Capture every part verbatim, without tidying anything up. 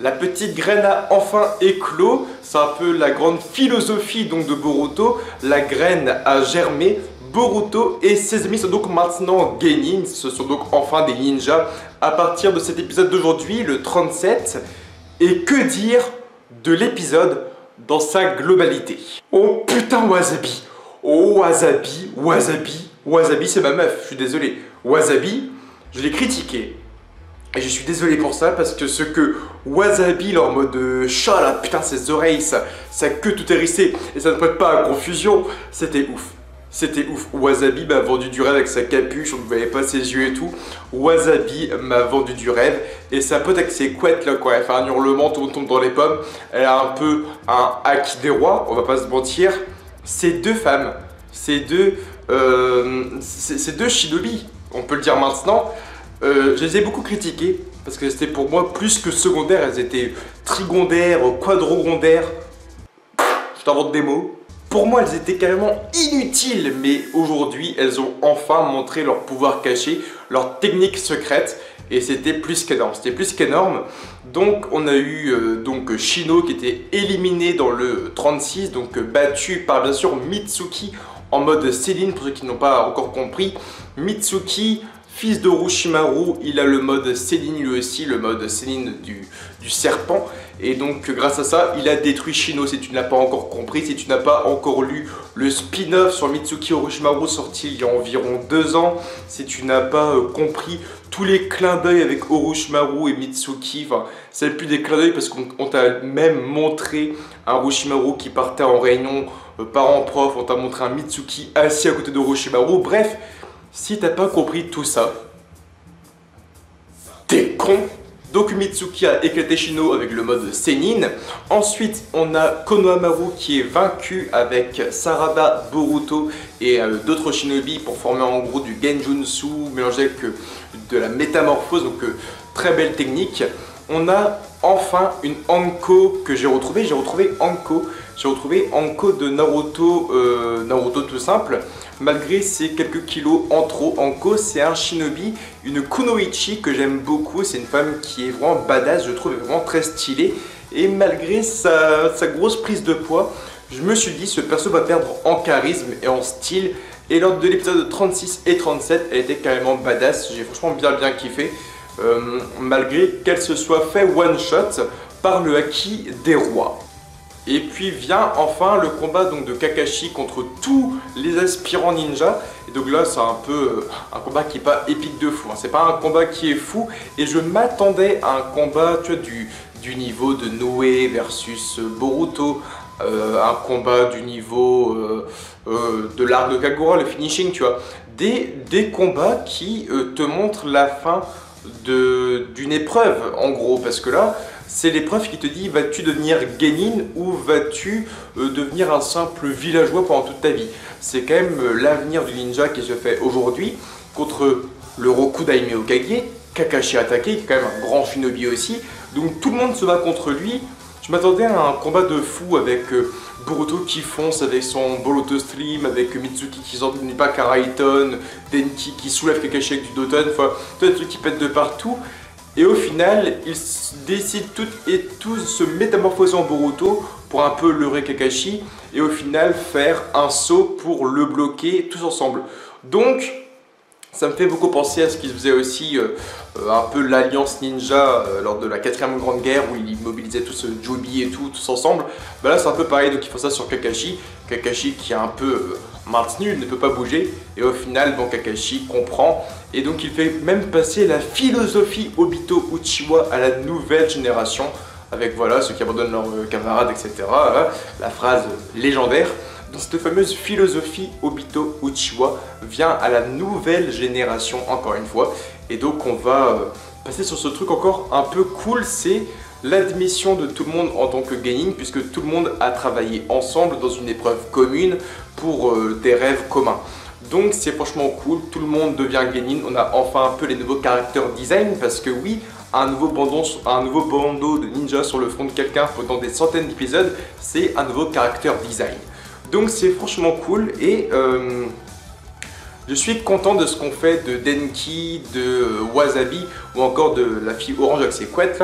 La petite graine a enfin éclos, c'est un peu la grande philosophie donc de Boruto. La graine a germé, Boruto et ses amis sont donc maintenant genin, ce sont donc enfin des ninjas à partir de cet épisode d'aujourd'hui, le trente-sept. Et que dire de l'épisode dans sa globalité? Oh putain Wasabi, oh Wasabi, Wasabi, Wasabi c'est ma meuf, je suis désolé. Wasabi, je l'ai critiqué. Et je suis désolé pour ça parce que ce que Wasabi, leur mode euh, chat là, putain ses oreilles, ça, sa queue tout hérissée et ça ne prête pas à confusion, c'était ouf. C'était ouf. Wasabi m'a vendu du rêve avec sa capuche, on ne voyait pas ses yeux et tout. Wasabi m'a vendu du rêve. Et sa pote avec ses couettes là, quoi. Elle fait un hurlement, tout le monde tombe dans les pommes. Elle a un peu un haki des rois, on va pas se mentir. Ces deux femmes, ces deux, euh, ces deux shinobi, on peut le dire maintenant. Euh, je les ai beaucoup critiquées parce que c'était pour moi plus que secondaire, elles étaient trigondaires, quadrogondaires. Je t'invente des mots. Pour moi, elles étaient carrément inutiles, mais aujourd'hui, elles ont enfin montré leur pouvoir caché, leur technique secrète, et c'était plus qu'énorme. C'était plus qu'énorme. Donc, on a eu euh, donc Shino qui était éliminé dans le trente-six, donc euh, battu par bien sûr Mitsuki en mode Céline, pour ceux qui n'ont pas encore compris. Mitsuki, fils d'Orochimaru, il a le mode Céline lui aussi, le mode Céline du, du serpent. Et donc grâce à ça, il a détruit Shino. Si tu ne l'as pas encore compris, si tu n'as pas encore lu le spin-off sur Mitsuki Orochimaru sorti il y a environ deux ans, si tu n'as pas euh, compris tous les clins d'œil avec Orochimaru et Mitsuki, enfin c'est plus des clins d'œil parce qu'on t'a même montré un Orochimaru qui partait en réunion euh, parents-prof, on t'a montré un Mitsuki assis à côté d'Orochimaru, bref. Si t'as pas compris tout ça, t'es con. Donc Mitsuki a éclaté Shino avec le mode Senin. Ensuite, on a Konohamaru qui est vaincu avec Sarada, Boruto et euh, d'autres shinobi pour former en gros du Genjutsu mélangé avec euh, de la métamorphose, donc euh, très belle technique. On a enfin une Anko que j'ai retrouvée. J'ai retrouvé Anko. J'ai retrouvé Anko de Naruto, euh, Naruto tout simple. Malgré ses quelques kilos en trop, Anko c'est un shinobi, une kunoichi que j'aime beaucoup. C'est une femme qui est vraiment badass, je trouve vraiment très stylée. Et malgré sa, sa grosse prise de poids, je me suis dit ce perso va perdre en charisme et en style. Et lors de l'épisode trente-six et trente-sept, elle était carrément badass. J'ai franchement bien bien kiffé. Euh, malgré qu'elle se soit fait one shot par le haki des rois. Et puis vient enfin le combat donc de Kakashi contre tous les aspirants ninja. Et donc là c'est un peu euh, un combat qui est pas épique de fou, hein. C'est pas un combat qui est fou. Et je m'attendais à un combat tu vois, du, du niveau de Noé versus Boruto. Euh, un combat du niveau euh, euh, de l'arc de Kagura, le finishing, tu vois. Des, des combats qui euh, te montrent la fin d'une épreuve en gros, parce que là c'est l'épreuve qui te dit vas-tu devenir genin ou vas-tu euh, devenir un simple villageois pendant toute ta vie. C'est quand même euh, l'avenir du ninja qui se fait aujourd'hui contre le Roku Daime Hokage, Kakashi attaqué, qui est quand même un grand shinobi aussi, donc tout le monde se bat contre lui. Je m'attendais à un combat de fou avec euh, Boruto qui fonce avec son Boruto Stream, avec Mitsuki qui sort du pas Karaiton, Denki qui soulève Kakashi avec du Doton, enfin, tous les trucs qui pètent de partout. Et au final, ils décident toutes et tous de se métamorphoser en Boruto pour un peu leurrer Kakashi et au final faire un saut pour le bloquer tous ensemble. Donc, ça me fait beaucoup penser à ce qui se faisait aussi euh, un peu l'alliance ninja euh, lors de la quatrième grande guerre où ils mobilisaient tous euh, Joby et tout, tous ensemble. Bah là c'est un peu pareil, donc ils font ça sur Kakashi. Kakashi qui est un peu euh, maintenu, il ne peut pas bouger. Et au final, bon, Kakashi comprend. Et donc il fait même passer la philosophie Obito Uchiwa à la nouvelle génération. Avec voilà, ceux qui abandonnent leurs euh, camarades, et cetera. Hein, la phrase légendaire. Dans cette fameuse philosophie Obito Uchiwa vient à la nouvelle génération encore une fois. Et donc on va euh, passer sur ce truc encore un peu cool, c'est l'admission de tout le monde en tant que genin, puisque tout le monde a travaillé ensemble dans une épreuve commune pour euh, des rêves communs. Donc c'est franchement cool, tout le monde devient genin, on a enfin un peu les nouveaux character design, parce que oui, un nouveau bandeau, un nouveau bandeau de ninja sur le front de quelqu'un pendant des centaines d'épisodes, c'est un nouveau character design. Donc c'est franchement cool et euh, je suis content de ce qu'on fait de Denki, de Wasabi ou encore de la fille orange avec ses couettes là.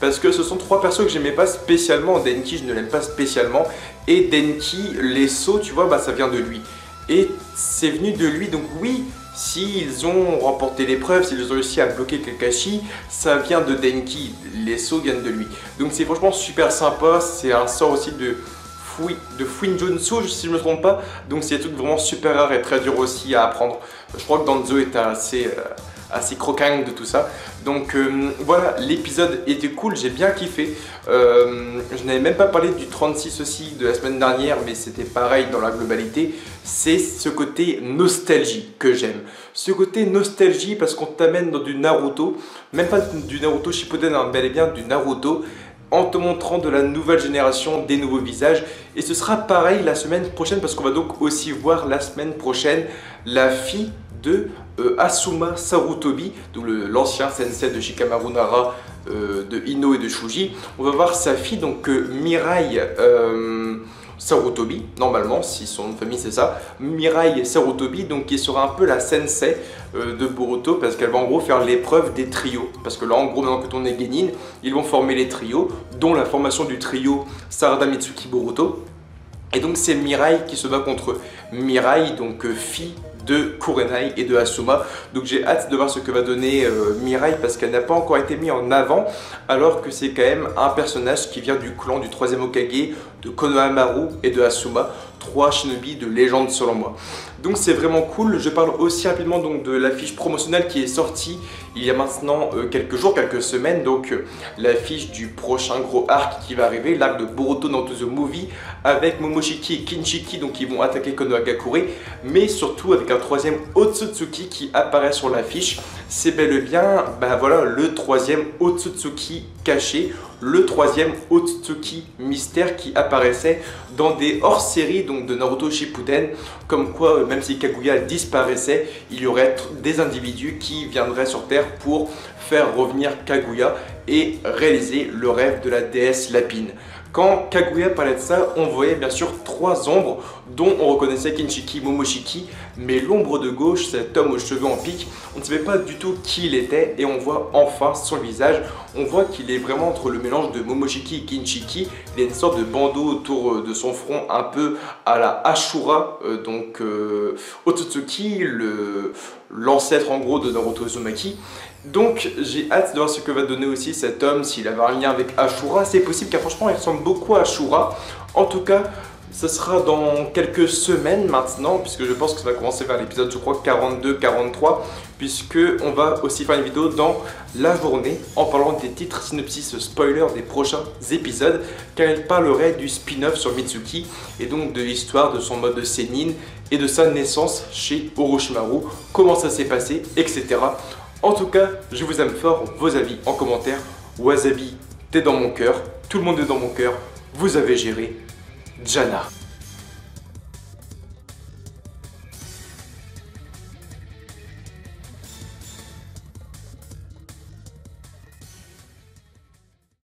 parce que ce sont trois persos que j'aimais pas spécialement. Denki, je ne l'aime pas spécialement, et Denki, les sauts, tu vois, bah ça vient de lui. Et c'est venu de lui, donc oui, s'ils ont remporté l'épreuve, s'ils ont réussi à bloquer Kakashi, ça vient de Denki, les sauts viennent de lui. Donc c'est franchement super sympa, c'est un sort aussi de Fui, de Fuinjunsu si je ne me trompe pas, donc c'est un truc vraiment super rare et très dur aussi à apprendre. Je crois que Danzo est assez... Euh, assez croquant de tout ça. Donc euh, voilà, l'épisode était cool, j'ai bien kiffé. Euh, je n'avais même pas parlé du trente-six aussi de la semaine dernière, mais c'était pareil dans la globalité. C'est ce côté nostalgie que j'aime. Ce côté nostalgie parce qu'on t'amène dans du Naruto, même pas du Naruto Shippuden, hein, bel et bien du Naruto, en te montrant de la nouvelle génération, des nouveaux visages. Et ce sera pareil la semaine prochaine parce qu'on va donc aussi voir la semaine prochaine la fille de euh, Asuma Sarutobi, donc l'ancien sensei de Shikamaru Nara, euh, de Ino et de Shuji. On va voir sa fille, donc euh, Mirai euh, Sarutobi, normalement, si son nom de famille c'est ça, Mirai Sarutobi, donc qui sera un peu la sensei euh, de Boruto, parce qu'elle va en gros faire l'épreuve des trios. Parce que là, en gros, maintenant que on est Genin, ils vont former les trios, dont la formation du trio Sarada Mitsuki Boruto. Et donc c'est Mirai qui se bat contre Mirai, donc euh, fille de Kurenai et de Asuma. Donc j'ai hâte de voir ce que va donner euh, Mirai parce qu'elle n'a pas encore été mise en avant, alors que c'est quand même un personnage qui vient du clan du troisième Hokage, de Konohamaru et de Asuma, trois shinobi de légende selon moi. Donc c'est vraiment cool. Je parle aussi rapidement donc de l'affiche promotionnelle qui est sortie il y a maintenant euh, quelques jours, quelques semaines. Donc euh, l'affiche du prochain gros arc qui va arriver, l'arc de Boruto Naruto The Movie, avec Momoshiki et Kinshiki, donc ils vont attaquer Konohagakure, mais surtout avec un troisième Otsutsuki qui apparaît sur l'affiche. C'est bel et bien, ben voilà, le troisième Otsutsuki caché, le troisième Otsutsuki mystère qui apparaissait dans des hors-séries donc de Naruto Shippuden, comme quoi même si Kaguya disparaissait, il y aurait des individus qui viendraient sur Terre pour faire revenir Kaguya et réaliser le rêve de la déesse Lapine. Quand Kaguya parlait de ça, on voyait bien sûr trois ombres dont on reconnaissait Kinshiki, Momoshiki, mais l'ombre de gauche, cet homme aux cheveux en pique, on ne savait pas du tout qui il était et on voit enfin son visage. On voit qu'il est vraiment entre le mélange de Momoshiki et Kinshiki. Il y a une sorte de bandeau autour de son front un peu à la Ashura, euh, donc euh, Otsutsuki, l'ancêtre en gros de Naruto Uzumaki. Donc j'ai hâte de voir ce que va donner aussi cet homme, s'il avait un lien avec Ashura. C'est possible car franchement il ressemble beaucoup à Ashura. En tout cas, ce sera dans quelques semaines maintenant, puisque je pense que ça va commencer vers l'épisode, je crois, quarante-deux quarante-trois, puisque on va aussi faire une vidéo dans la journée en parlant des titres synopsis spoiler des prochains épisodes, car il parlerait du spin-off sur Mitsuki et donc de l'histoire de son mode Sennin et de sa naissance chez Orochimaru, comment ça s'est passé, et cetera. En tout cas, je vous aime fort, vos avis en commentaire. Wasabi, t'es dans mon cœur, tout le monde est dans mon cœur, vous avez géré. Jana.